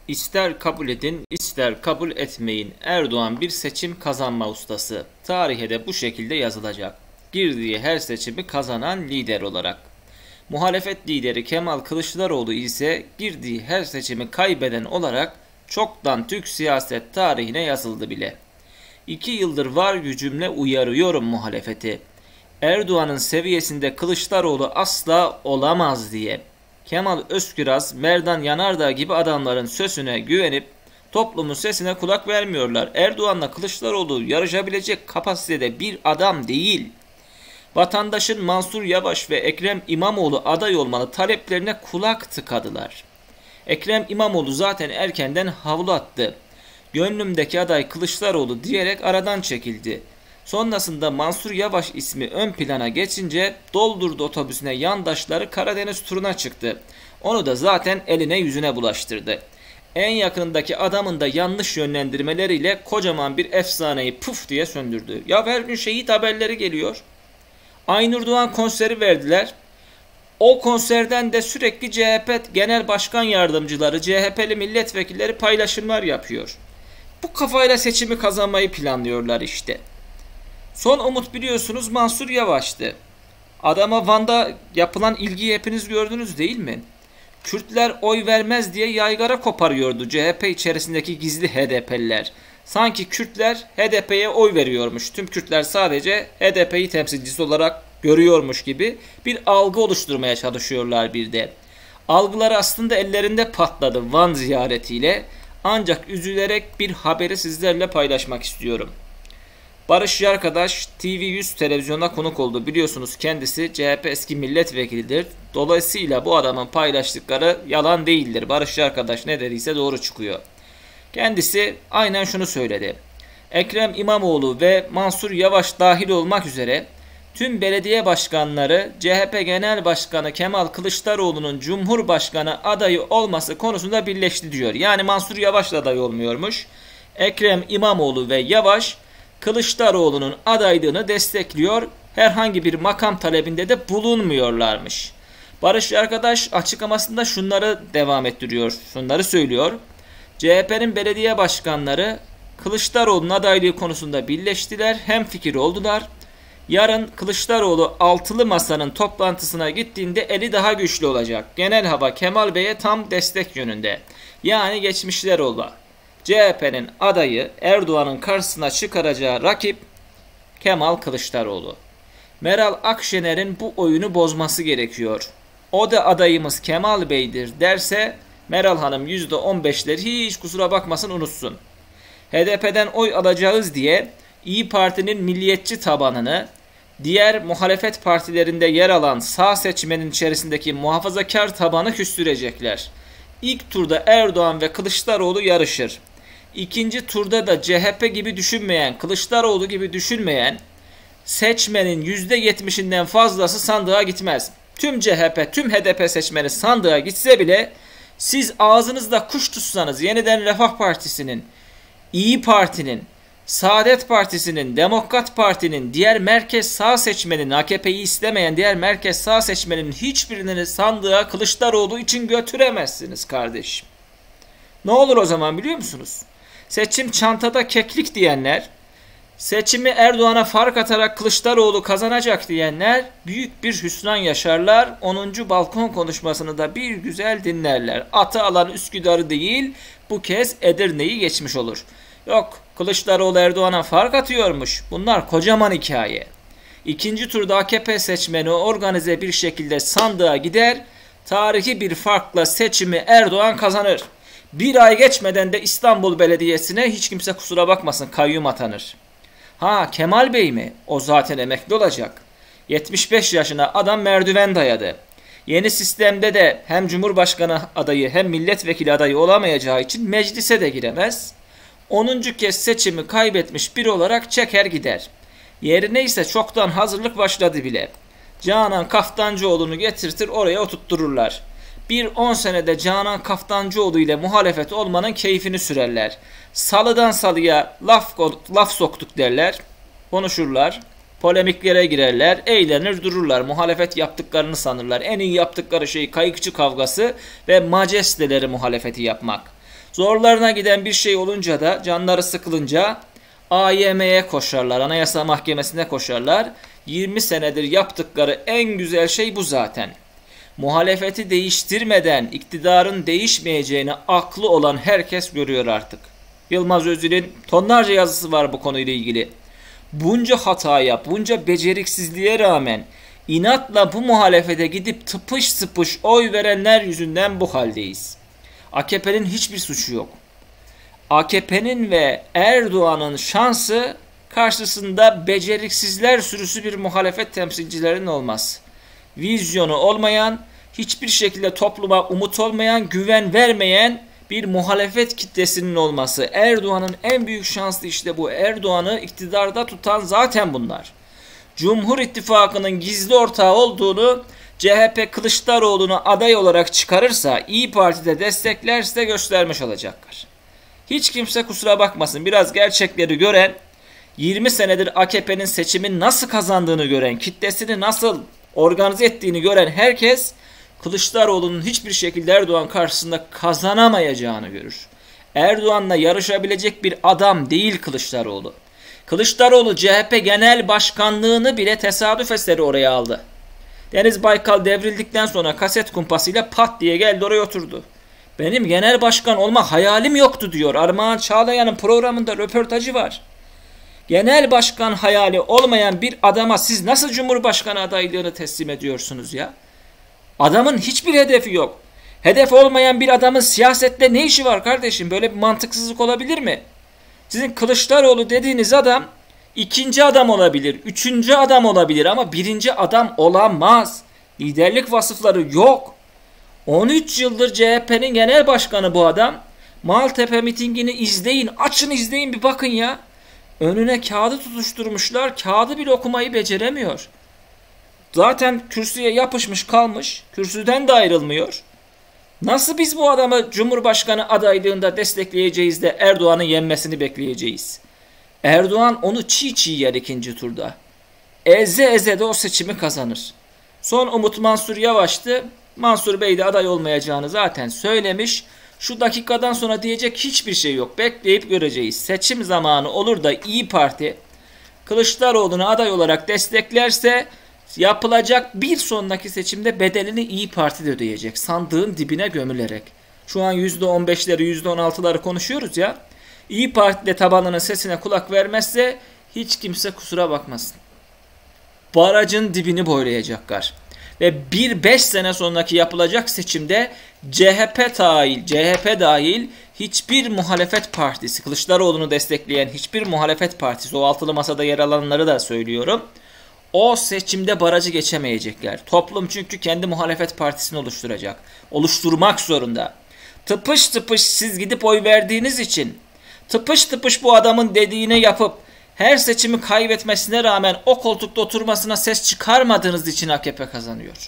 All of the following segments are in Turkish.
İster kabul edin, ister kabul etmeyin. Erdoğan bir seçim kazanma ustası. Tarihe de bu şekilde yazılacak. Girdiği her seçimi kazanan lider olarak. Muhalefet lideri Kemal Kılıçdaroğlu ise girdiği her seçimi kaybeden olarak çoktan Türk siyaset tarihine yazıldı bile. 2 yıldır var gücümle uyarıyorum muhalefeti. Erdoğan'ın seviyesinde Kılıçdaroğlu asla olamaz diye. Kemal Özküraz, Merdan Yanardağ gibi adamların sözüne güvenip toplumun sesine kulak vermiyorlar. Erdoğan'la Kılıçdaroğlu yarışabilecek kapasitede bir adam değil. Vatandaşın Mansur Yavaş ve Ekrem İmamoğlu aday olmalı taleplerine kulak tıkadılar. Ekrem İmamoğlu zaten erkenden havlu attı. Gönlümdeki aday Kılıçdaroğlu diyerek aradan çekildi. Sonrasında Mansur Yavaş ismi ön plana geçince doldurdu otobüsüne yandaşları Karadeniz turuna çıktı. Onu da zaten eline yüzüne bulaştırdı. En yakındaki adamın da yanlış yönlendirmeleriyle kocaman bir efsaneyi puf diye söndürdü. Ya her gün şehit haberleri geliyor. Aynur Doğan konseri verdiler. O konserden de sürekli CHP Genel Başkan Yardımcıları, CHP'li milletvekilleri paylaşımlar yapıyor. Bu kafayla seçimi kazanmayı planlıyorlar işte. Son umut biliyorsunuz Mansur Yavaş'tı. Adama Van'da yapılan ilgiyi hepiniz gördünüz değil mi? Kürtler oy vermez diye yaygara koparıyordu CHP içerisindeki gizli HDP'liler. Sanki Kürtler HDP'ye oy veriyormuş. Tüm Kürtler sadece HDP'yi temsilcisi olarak görüyormuş gibi bir algı oluşturmaya çalışıyorlar bir de. Algılar aslında ellerinde patladı Van ziyaretiyle. Ancak üzülerek bir haberi sizlerle paylaşmak istiyorum. Barış Yarkadaş TV100 televizyona konuk oldu. Biliyorsunuz kendisi CHP eski milletvekilidir. Dolayısıyla bu adamın paylaştıkları yalan değildir. Barış Yarkadaş ne dediyse doğru çıkıyor. Kendisi aynen şunu söyledi. Ekrem İmamoğlu ve Mansur Yavaş dahil olmak üzere tüm belediye başkanları CHP Genel Başkanı Kemal Kılıçdaroğlu'nun Cumhurbaşkanı adayı olması konusunda birleşti diyor. Yani Mansur Yavaş da aday olmuyormuş. Ekrem İmamoğlu ve Yavaş Kılıçdaroğlu'nun adaylığını destekliyor. Herhangi bir makam talebinde de bulunmuyorlarmış. Barış Arkadaş açıklamasında şunları devam ettiriyor. Şunları söylüyor. CHP'nin belediye başkanları Kılıçdaroğlu'nun adaylığı konusunda birleştiler. Hemfikir oldular. Yarın Kılıçdaroğlu altılı masanın toplantısına gittiğinde eli daha güçlü olacak. Genel hava Kemal Bey'e tam destek yönünde. Yani geçmişler oldu. CHP'nin adayı Erdoğan'ın karşısına çıkaracağı rakip Kemal Kılıçdaroğlu. Meral Akşener'in bu oyunu bozması gerekiyor. O da adayımız Kemal Bey'dir derse Meral Hanım %15'leri hiç kusura bakmasın unutsun. HDP'den oy alacağız diye İyi Parti'nin milliyetçi tabanını diğer muhalefet partilerinde yer alan sağ seçmenin içerisindeki muhafazakar tabanı küstürecekler. İlk turda Erdoğan ve Kılıçdaroğlu yarışır. İkinci turda da CHP gibi düşünmeyen, Kılıçdaroğlu gibi düşünmeyen seçmenin %70'inden fazlası sandığa gitmez. Tüm CHP, tüm HDP seçmeni sandığa gitse bile siz ağzınızda kuş tutsanız yeniden Refah Partisi'nin, İyi Parti'nin, Saadet Partisi'nin, Demokrat Parti'nin, diğer merkez sağ seçmenin, AKP'yi istemeyen diğer merkez sağ seçmenin hiçbirini sandığa Kılıçdaroğlu için götüremezsiniz kardeşim. Ne olur o zaman biliyor musunuz? Seçim çantada keklik diyenler, seçimi Erdoğan'a fark atarak Kılıçdaroğlu kazanacak diyenler büyük bir hüsran yaşarlar. 10. balkon konuşmasını da bir güzel dinlerler. Atı alan Üsküdar'ı değil, bu kez Edirne'yi geçmiş olur. Yok, Kılıçdaroğlu Erdoğan'a fark atıyormuş. Bunlar kocaman hikaye. İkinci turda AKP seçmeni organize bir şekilde sandığa gider, tarihi bir farkla seçimi Erdoğan kazanır. Bir ay geçmeden de İstanbul Belediyesi'ne hiç kimse kusura bakmasın kayyum atanır. Ha Kemal Bey mi? O zaten emekli olacak. 75 yaşına adam merdiven dayadı. Yeni sistemde de hem Cumhurbaşkanı adayı hem milletvekili adayı olamayacağı için meclise de giremez. 10. kez seçimi kaybetmiş biri olarak çeker gider. Yerine ise çoktan hazırlık başladı bile. Canan Kaftancıoğlu'nu getirtir oraya oturttururlar. Bir 10 senede Canan Kaftancıoğlu ile muhalefet olmanın keyfini sürerler. Salıdan salıya laf soktuk derler, konuşurlar, polemiklere girerler, eğlenir dururlar, muhalefet yaptıklarını sanırlar. En iyi yaptıkları şey kayıkçı kavgası ve majesteleri muhalefeti yapmak. Zorlarına giden bir şey olunca da canları sıkılınca AYM'ye koşarlar, Anayasa Mahkemesi'ne koşarlar. 20 senedir yaptıkları en güzel şey bu zaten. Muhalefeti değiştirmeden iktidarın değişmeyeceğini aklı olan herkes görüyor artık. Yılmaz Özdil'in tonlarca yazısı var bu konuyla ilgili. Bunca hataya, bunca beceriksizliğe rağmen inatla bu muhalefete gidip tıpış tıpış oy verenler yüzünden bu haldeyiz. AKP'nin hiçbir suçu yok. AKP'nin ve Erdoğan'ın şansı karşısında beceriksizler sürüsü bir muhalefet temsilcilerinin olmaz. Vizyonu olmayan, hiçbir şekilde topluma umut olmayan, güven vermeyen bir muhalefet kitlesinin olması. Erdoğan'ın en büyük şansı işte bu. Erdoğan'ı iktidarda tutan zaten bunlar. Cumhur İttifakı'nın gizli ortağı olduğunu CHP Kılıçdaroğlu'nu aday olarak çıkarırsa, İYİ Parti'de desteklerse göstermiş olacaklar. Hiç kimse kusura bakmasın, biraz gerçekleri gören, 20 senedir AKP'nin seçimin nasıl kazandığını gören, kitlesini nasıl organize ettiğini gören herkes Kılıçdaroğlu'nun hiçbir şekilde Erdoğan karşısında kazanamayacağını görür. Erdoğan'la yarışabilecek bir adam değil Kılıçdaroğlu. Kılıçdaroğlu CHP Genel Başkanlığını bile tesadüf eseri oraya aldı. Deniz Baykal devrildikten sonra kaset kumpasıyla pat diye geldi oraya oturdu. Benim genel başkan olma hayalim yoktu diyor. Armağan Çağlayan'ın programında röportajı var. Genel başkan hayali olmayan bir adama siz nasıl Cumhurbaşkanı adaylığını teslim ediyorsunuz ya? Adamın hiçbir hedefi yok. Hedef olmayan bir adamın siyasette ne işi var kardeşim? Böyle bir mantıksızlık olabilir mi? Sizin Kılıçdaroğlu dediğiniz adam ikinci adam olabilir, üçüncü adam olabilir ama birinci adam olamaz. Liderlik vasıfları yok. 13 yıldır CHP'nin genel başkanı bu adam. Maltepe mitingini izleyin, açın izleyin bir bakın ya. Önüne kağıdı tutuşturmuşlar, kağıdı bile okumayı beceremiyor. Zaten kürsüye yapışmış kalmış, kürsüden de ayrılmıyor. Nasıl biz bu adamı Cumhurbaşkanı adaylığında destekleyeceğiz de Erdoğan'ın yenmesini bekleyeceğiz? Erdoğan onu çiğ çiğ yer ikinci turda. Eze eze de o seçimi kazanır. Son umut Mansur Yavaş'tı. Mansur Bey de aday olmayacağını zaten söylemiş. Şu dakikadan sonra diyecek hiçbir şey yok. Bekleyip göreceğiz. Seçim zamanı olur da İYİ Parti Kılıçdaroğlu'nu aday olarak desteklerse yapılacak bir sonraki seçimde bedelini İYİ Parti de ödeyecek. Sandığın dibine gömülerek. Şu an %15'leri %16'ları konuşuyoruz ya. İYİ Parti de tabanının sesine kulak vermezse hiç kimse kusura bakmasın. Barajın dibini boylayacaklar. Ve 5 sene sonraki yapılacak seçimde CHP dahil hiçbir muhalefet partisi, Kılıçdaroğlu'nu destekleyen hiçbir muhalefet partisi, o altılı masada yer alanları da söylüyorum, o seçimde barajı geçemeyecekler. Toplum çünkü kendi muhalefet partisini oluşturacak. Oluşturmak zorunda. Tıpış tıpış siz gidip oy verdiğiniz için, tıpış tıpış bu adamın dediğini yapıp her seçimi kaybetmesine rağmen o koltukta oturmasına ses çıkarmadığınız için AKP kazanıyor.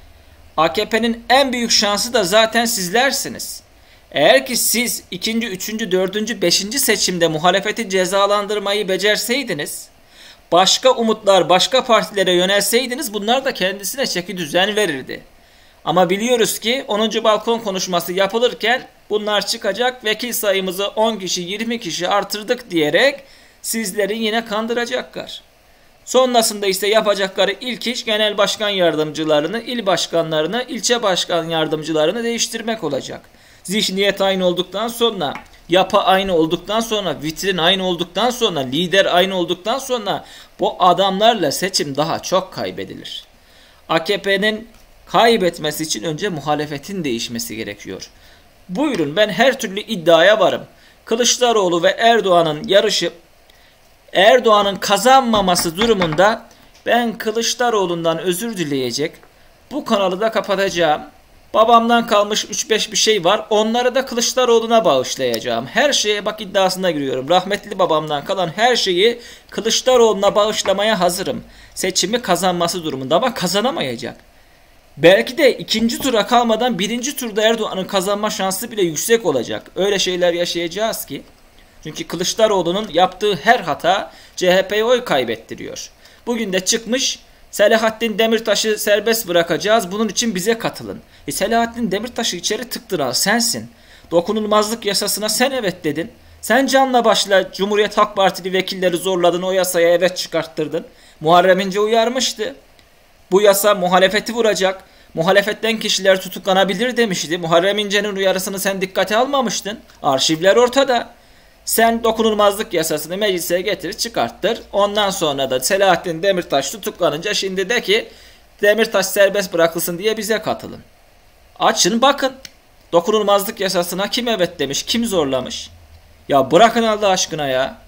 AKP'nin en büyük şansı da zaten sizlersiniz. Eğer ki siz 2., 3., 4., 5. seçimde muhalefeti cezalandırmayı becerseydiniz, başka umutlar, başka partilere yönelseydiniz bunlar da kendisine çeki düzen verirdi. Ama biliyoruz ki 10. balkon konuşması yapılırken bunlar çıkacak, vekil sayımızı 10 kişi, 20 kişi artırdık diyerek sizleri yine kandıracaklar. Sonrasında ise yapacakları ilk iş genel başkan yardımcılarını, il başkanlarını, ilçe başkan yardımcılarını değiştirmek olacak. Zihniyet aynı olduktan sonra, yapı aynı olduktan sonra, vitrin aynı olduktan sonra, lider aynı olduktan sonra bu adamlarla seçim daha çok kaybedilir. AKP'nin kaybetmesi için önce muhalefetin değişmesi gerekiyor. Buyurun, ben her türlü iddiaya varım. Kılıçdaroğlu ve Erdoğan'ın yarışıp Erdoğan'ın kazanmaması durumunda ben Kılıçdaroğlu'ndan özür dileyecek, bu kanalı da kapatacağım. Babamdan kalmış 3-5 bir şey var, onları da Kılıçdaroğlu'na bağışlayacağım. Her şeye bak iddiasına giriyorum. Rahmetli babamdan kalan her şeyi Kılıçdaroğlu'na bağışlamaya hazırım. Seçimi kazanması durumunda ama kazanamayacak. Belki de ikinci tura kalmadan birinci turda Erdoğan'ın kazanma şansı bile yüksek olacak. Öyle şeyler yaşayacağız ki. Çünkü Kılıçdaroğlu'nun yaptığı her hata CHP'ye oy kaybettiriyor. Bugün de çıkmış Selahattin Demirtaş'ı serbest bırakacağız, bunun için bize katılın. Selahattin Demirtaş'ı içeri tıktıran sensin. Dokunulmazlık yasasına sen evet dedin. Sen canla başla Cumhuriyet Halk Partili vekilleri zorladın, o yasaya evet çıkarttırdın. Muharrem İnce uyarmıştı. Bu yasa muhalefeti vuracak. Muhalefetten kişiler tutuklanabilir demişti. Muharrem İnce'nin uyarısını sen dikkate almamıştın. Arşivler ortada. Sen dokunulmazlık yasasını meclise getir, çıkarttır. Ondan sonra da Selahattin Demirtaş tutuklanınca şimdi de ki Demirtaş serbest bırakılsın diye bize katılın. Açın bakın. Dokunulmazlık yasasına kim evet demiş, kim zorlamış? Ya bırakın Allah aşkına ya.